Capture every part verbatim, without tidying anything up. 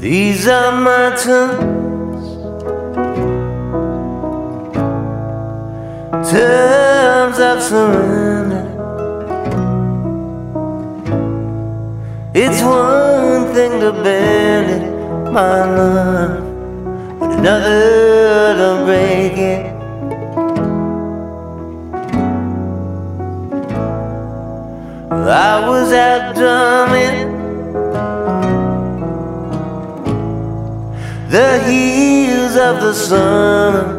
These are my terms, terms of surrender. It's one thing to bend it, my love, but another to break it. I was out drumming the heels of the sun,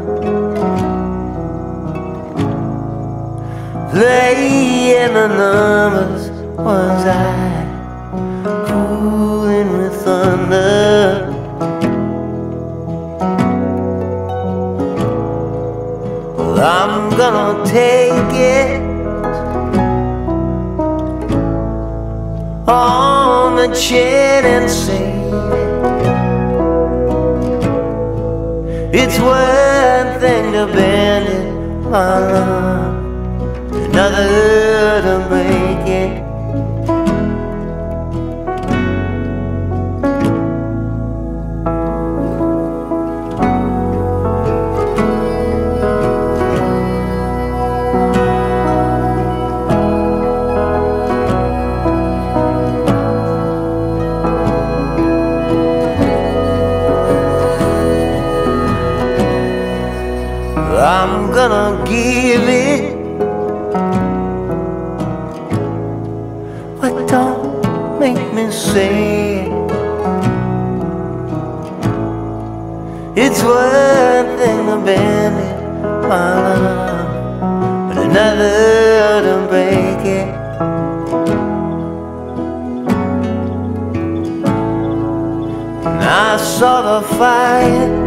playing the numbers. Was I fooling with thunder? Well, I'm gonna take it on the chin and save it. It's one thing to bend it, my love, another to break it. I'm gonna give it, but don't make me say it. It's one thing to bend it, my love, but another to break it. And I saw the fire